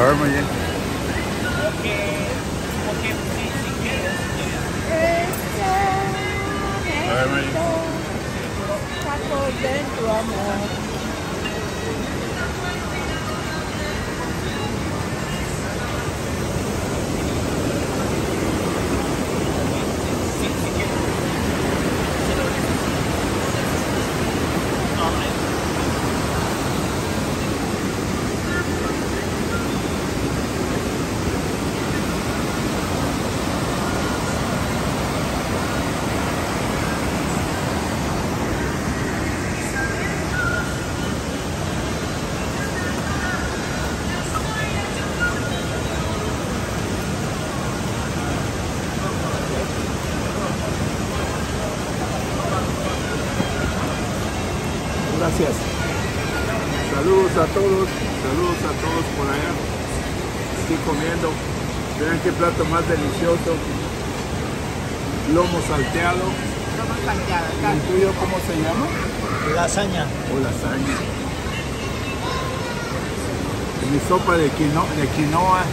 ver, muy bien. A ver, muy bien. Tacos dentro, amor. Gracias. Saludos a todos por allá. Estoy comiendo. Vean qué plato más delicioso. Lomo salteado. Lomo salteado. ¿El tuyo cómo se llama? Lasaña. O lasaña. Mi sopa de quinoa.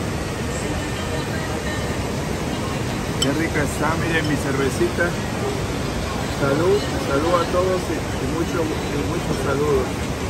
Qué rica está, miren mi cervecita. Salud a todos y muchos saludos.